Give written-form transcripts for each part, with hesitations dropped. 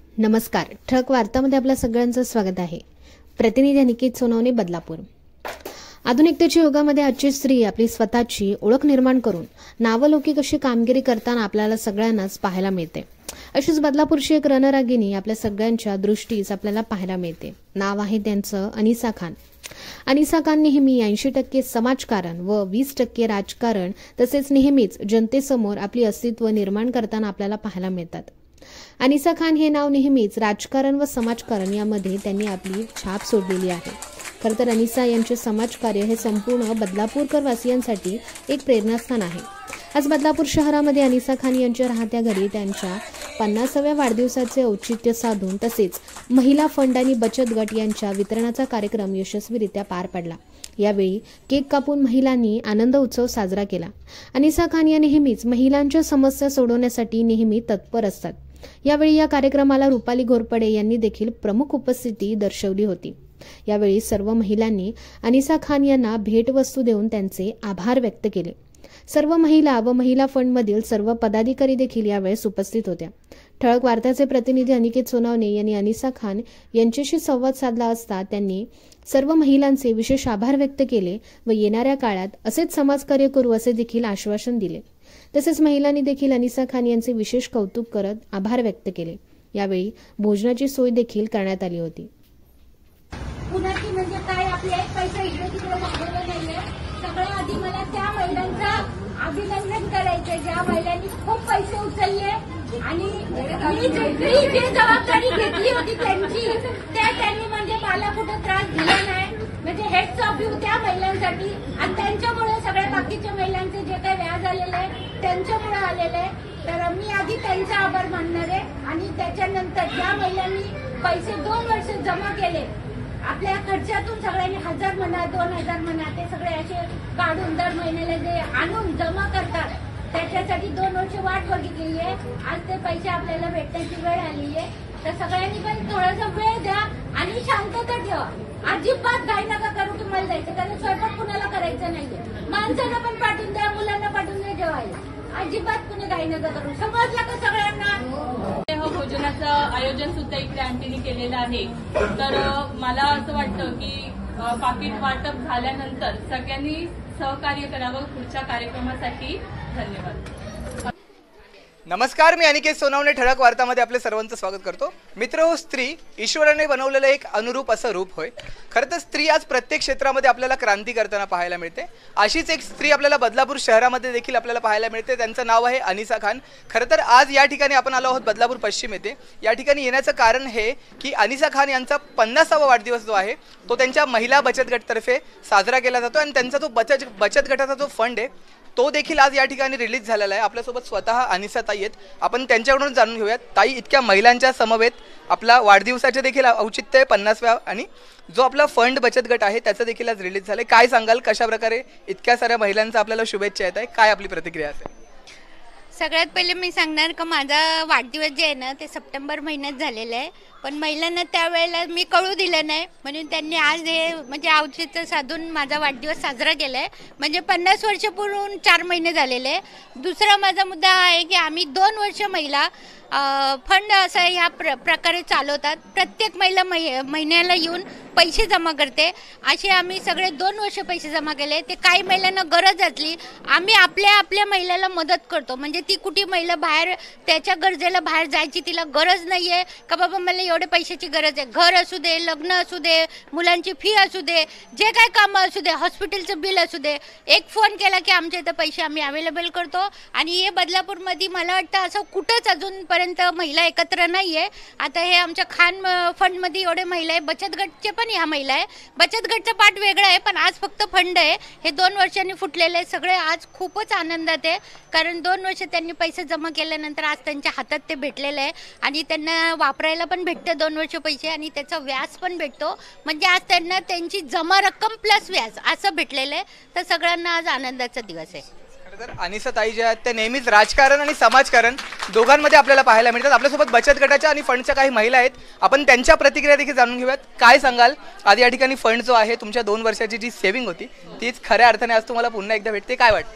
नमस्कार. ठळक वार्तामध्ये आपल्या सगळ्यांचं स्वागत आहे. प्रतिनिधी अनिकेत सोनवणे, बदलापूर. आधुनिकतेच्या युगामध्ये आजची स्त्री आपली स्वतःची ओळख निर्माण करून नावलौकिक अशी कामगिरी करताना आपल्याला सगळ्यांनाच पाहायला मिळते. अशीच बदलापूरची एक रणरागिणी आपल्या सगळ्यांच्या दृष्टीस आपल्याला पाहायला मिळते. नाव आहे त्यांचं अनिसा खान. अनिसा खान नेहमी 80% समाजकारण व 20% राजकारण तसेच नेहमीच जनतेसमोर आपली अस्तित्व निर्माण करताना आपल्याला पाहायला मिळतात. अनिसा खान हे नाव नेहमीच राजकारण व समाजकारण यामध्ये त्यांनी आपली छाप सोडलेली आहे. खरं तर अनिसा यांचे समाजकार्य हे संपूर्ण बदलापूरकर वासियांसाठी एक प्रेरणास्थान आहे. आज बदलापूर शहरामध्ये अनिसा खान यांच्या राहत्या घरी त्यांच्या 50व्या वाढदिवसाचे औचित्य साधून तसेच महिला फंड आणि बचत गट यांच्या वितरणाचा कार्यक्रम यशस्वीरित्या पार पडला. यावेळी केक कापून महिलांनी आनंद उत्सव साजरा केला. अनिसा खान या नेहमीच महिलांच्या समस्या सोडवण्यासाठी नेहमी तत्पर असतात. यावेळी या कार्यक्रमाला रुपाली घोरपडे यांनी देखील प्रमुख उपस्थिती दर्शवली होती. यावेळी सर्व महिलांनी अनिसा खान यांना भेटवस्तू देऊन त्यांचे आभार व्यक्त केले. सर्व महिला व महिला फंडमधील सर्व पदाधिकारी देखील यावेळेस उपस्थित होत्या. ठळक वार्ताचे प्रतिनिधी अनिकेत सोनवणे यांनी अनिसा खान यांच्याशी संवाद साधला असता त्यांनी सर्व महिलांचे विशेष आभार व्यक्त केले व येणाऱ्या काळात असेच समाजकार्य करू असे देखील आश्वासन दिले. तसेच महिलांनी देखील अनिसा खान यांचे विशेष कौतुक करत आभार व्यक्त केले. यावेळी भोजनाची सोय देखील करण्यात आली होती. पुण्याची म्हणजे काय आपले एक पैसा इकडे तिकडे मागवलं नाहीये. सगळ्यात आधी मला त्या महिलांचं अभिनंदन करायचंय ज्या महिलांनी खूप पैसे उचलले आणि मी जी जबाबदारी घेतली होती त्यांनी म्हणजे मला कुठे त्रास दिला नाही. म्हणजे हेड्स ऑफ यू त्या महिलांसाठी आणि त्यांच्यामुळे सगळ्या बाकीच्या महिलांचे जे काही व्याज आलेले आहे त्यांच्यामुळे आलेले आहे. तर मी आधी त्यांचा आभार मानणार आहे आणि त्याच्यानंतर ज्या महिलांनी पैसे 2 वर्ष जमा केले आपल्या खर्चातून सगळ्यांनी 1000 म्हणा 2000 म्हणा ते सगळे असे काढून दर महिन्याला जे आणून जमा करतात त्याच्यासाठी 2 वर्ष वाट बघितलेली आहे. आज ते पैसे आपल्याला भेटण्याची वेळ आली आहे. तर सगळ्यांनी पण थोडासा वेळ द्या आणि शांतता ठेवा. अजिबात घाई नका करू. तुम्हाला जायचं कारण स्वयंपाक कुणाला करायचं नाहीये. माणसांना पण पाठवून द्या, मुलांना पाठवून द्या जेवायला. अजिबात कुणी घाई नका करू. समजलं का सगळ्यांना? भोजनाचं आयोजन सुद्धा इकडे आंटीने केलेलं आहे. तर मला असं वाटतं की पाकिट वाटप झाल्यानंतर सगळ्यांनी सहकार्य करावं पुढच्या कार्यक्रमासाठी. धन्यवाद. नमस्कार, मी अनिकेत सोनवणे. ठळक वार्तामध्ये आपले सर्वांचं स्वागत करतो. मित्र, स्त्री ईश्वराने बनवलेलं एक अनुरूप असं रूप होय. खरं तर स्त्री आज प्रत्येक क्षेत्रामध्ये आपल्याला क्रांती करताना पाहायला मिळते. अशीच एक स्त्री आपल्याला बदलापूर शहरामध्ये देखील आपल्याला पाहायला मिळते. त्यांचं नाव आहे अनिसा खान. खरं तर आज या ठिकाणी आपण आलो आहोत बदलापूर पश्चिम येथे. या ठिकाणी येण्याचं कारण हे की अनिसा खान यांचा 50वा वाढदिवस जो आहे तो त्यांच्या महिला बचत गटतर्फे साजरा केला जातो आणि त्यांचा जो बचत गटाचा जो फंड आहे तो देखील आज या ठिकाणी रिलीज झालेला आहे. आपल्यासोबत स्वतः अनिसा ताई आहेत. आपण त्यांच्याकडून जाणून घेऊयात. ताई, इतक्या महिलांच्या समवेत आपला वाढदिवसाचे देखील औचित्य 50व्या आणि जो आपला फंड बचत गट आहे त्याचं देखील आज रिलीज झालंय. काय सांगाल, कशा प्रकारे इतक्या साऱ्या महिलांचा आपल्याला शुभेच्छा येत आहे, काय आपली प्रतिक्रिया असेल? सगळ्यात पहिले मी सांगणार का माझा वाढदिवस जे आहे ना ते सप्टेंबर महिन्यात झालेला आहे. पण महिलांना त्यावेळेला मी कळू दिलं नाही म्हणून त्यांनी आज हे म्हणजे औचित्य साधून माझा वाढदिवस साजरा केला आहे. म्हणजे 50 वर्ष पूर्ण 4 महिने झालेले. दुसरा माझा मुद्दा आहे की आम्ही 2 वर्ष महिला फंड असं ह्या प्रकारे चालवतात. प्रत्येक महिला महिन्याला येऊन पैसे जमा करते. असे आम्ही सगळे 2 वर्ष पैसे जमा केले. ते काही महिलांना गरज असली आम्ही आपल्या महिलाला मदत करतो. म्हणजे ती कुठे महिला बाहेर त्याच्या गरजेला बाहेर जायची तिला गरज नाही आहे का बाबा मला एवढे पैशाची गरज आहे. घर असू दे, लग्न असू दे, मुलांची फी असू दे, जे काय कामं असू दे, हॉस्पिटलचं बिल असू दे, एक फोन केला की आमच्या इथं पैसे आम्ही अवेलेबल करतो. आणि हे बदलापूरमध्ये मला वाटतं असं कुठंच अजूनपर्यंत महिला एकत्र नाही आहे. आता हे आमच्या खान फंडमध्ये एवढे महिला आहे. बचत गटचे पण ह्या महिला आहे. बचत गटचा पार्ट वेगळा आहे पण आज फक्त फंड आहे. हे 2 वर्षांनी फुटलेले आहे. सगळे आज खूपच आनंदात आहे कारण 2 वर्ष त्यांनी पैसे जमा केल्यानंतर आज त्यांच्या हातात ते भेटलेले आहे आणि त्यांना वापरायला पण भेटतं 2 वर्ष पैसे आणि त्याचा व्याज पण भेटतो. म्हणजे आज त्यांना त्यांची जमा रक्कम प्लस व्याज असं भेटलेलं आहे. तर सगळ्यांना आज आनंदाचा दिवस आहे. तर अनिसा ताई ज्या आहेत त्या नेहमीच राजकारण आणि समाजकारण दोघांमध्ये आपल्याला पाहायला मिळतात. आपल्यासोबत बचत गटाच्या आणि फंडच्या काही महिला आहेत. आपण त्यांच्या प्रतिक्रिया देखील जाणून घेऊयात. काय सांगाल, आज या ठिकाणी फंड जो आहे तुमच्या 2 वर्षाची जी सेव्हिंग होती तीच खऱ्या अर्थाने आज तुम्हाला पुन्हा एकदा भेटते, काय वाटतं?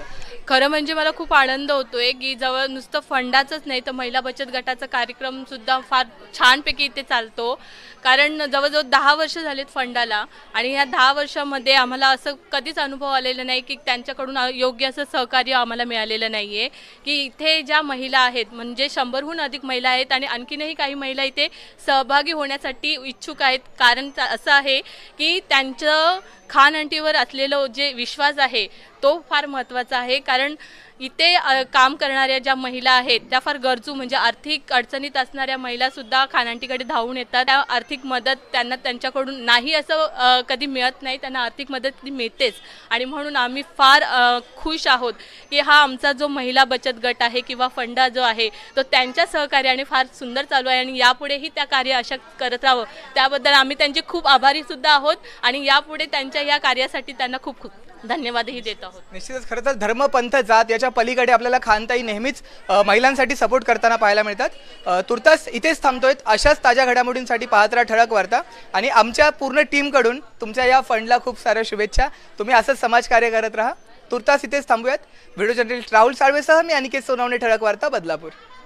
खरं म्हणजे मला खूप आनंद होतोय की जवळ नुसतं फंडाचंच नाही तर महिला बचत गटाचा कार्यक्रमसुद्धा फार छानपैकी इथे चालतो. कारण जवळजवळ 10 वर्ष झालेत फंडाला आणि ह्या 10 वर्षामध्ये आम्हाला असं कधीच अनुभव आलेला नाही की त्यांच्याकडून योग्य असं सहकार्य आम्हाला मिळालेलं नाही आहे. की इथे ज्या महिला आहेत म्हणजे 100हून अधिक महिला आहेत आणि आणखीनही काही महिला इथे सहभागी होण्यासाठी इच्छुक आहेत. कारण असं आहे की त्यांचं खानअंटीवर असलेलं जे विश्वास आहे तो फार महत्त्वाचा आहे. कारण इथे काम करणाऱ्या ज्या महिला आहेत त्या फार गरजू म्हणजे आर्थिक अडचणीत असणाऱ्या महिलासुद्धा खानअंटीकडे धावून येतात. त्या आर्थिक मदत त्यांना त्यांच्याकडून नाही असं कधी मिळत नाही, त्यांना आर्थिक मदत मिळतेच. आणि म्हणून आम्ही फार खुश आहोत की हा आमचा जो महिला बचत गट आहे किंवा फंडा जो आहे तो त्यांच्या सहकार्याने फार सुंदर चालू आहे आणि यापुढेही त्या कार्य अशा करत राहावं त्याबद्दल आम्ही त्यांचे खूप आभारीसुद्धा आहोत आणि यापुढे त्यांच्या या कार्यासाठी त्यांना खूप खूप धन्यवादही देत आहोत. निश्चितच खरं तर धर्म पंथ जात याच्या पलीकडे आपल्याला खानताई नेहमीच महिलांसाठी सपोर्ट करताना पाहायला मिळतात. तुर्तास इथेच थांबतोय. अशाच ताज्या घडामोडींसाठी पाहत राहा ठळक वार्ता आणि आमच्या पूर्ण टीमकडून तुमच्या या फंडला खूप साऱ्या शुभेच्छा. तुम्ही असंच समाजकार्य करत राहा. तुर्तास इथेच थांबूयात. व्हिडिओ जर्नलिस्ट राहुल साळवेसह मी अनिकेत सोनवणे, ठळक वार्ता, बदलापूर.